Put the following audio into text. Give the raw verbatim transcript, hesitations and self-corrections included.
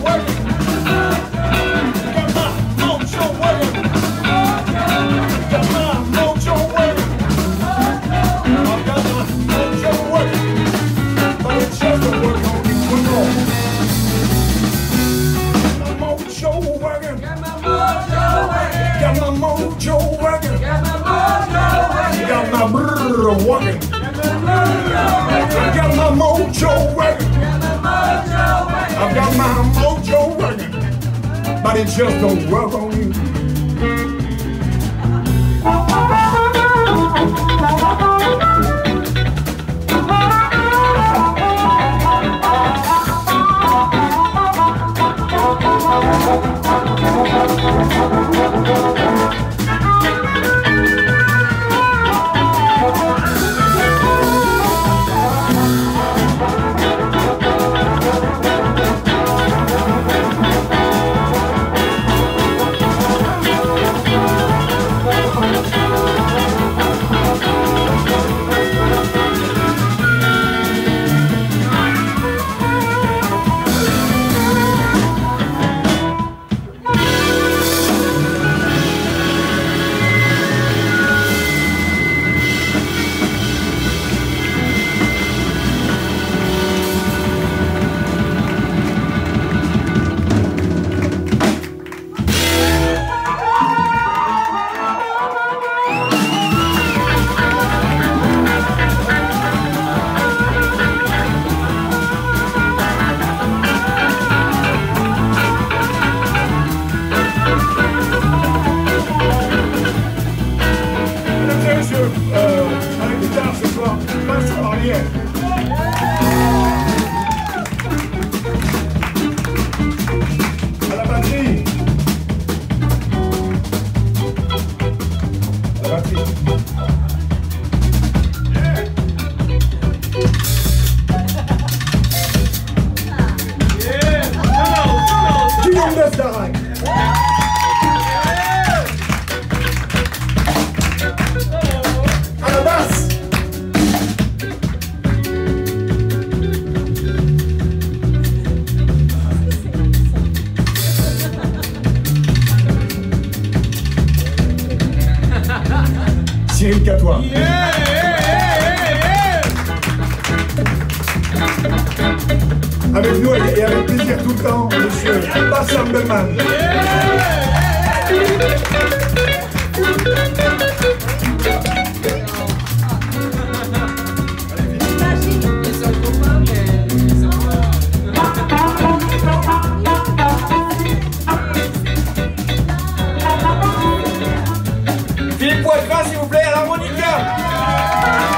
working. Got my mojo working. Got my mojo working. I've got my mojo working. But it's just a work on me one more. My mojo working. Got my mojo working. Got my mojo working. Got my mojo working. Got my brrr working. I got my mojo working. I've got my mojo working, but it just don't work on you. Euh, avec guitare ce soir, pas sur Ariel. À la batterie. À la batterie. Yeah. Yeah. Guillaume Desdarac. Cyril Catois. Yeah, yeah, yeah, yeah. Avec nous et avec plaisir tout le temps, monsieur Bassam Bellman. Philippe Poitras, s'il vous plaît, à l'harmonica.